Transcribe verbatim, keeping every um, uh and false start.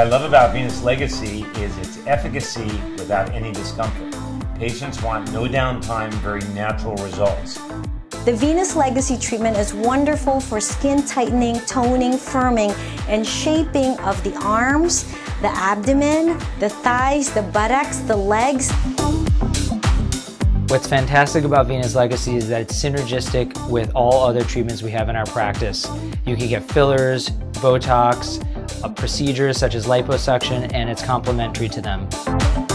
I love about Venus Legacy is its efficacy without any discomfort. Patients want no downtime, very natural results. The Venus Legacy treatment is wonderful for skin tightening, toning, firming, and shaping of the arms, the abdomen, the thighs, the buttocks, the legs. What's fantastic about Venus Legacy is that it's synergistic with all other treatments we have in our practice. You can get fillers, Botox, uh, procedures such as liposuction, and it's complementary to them.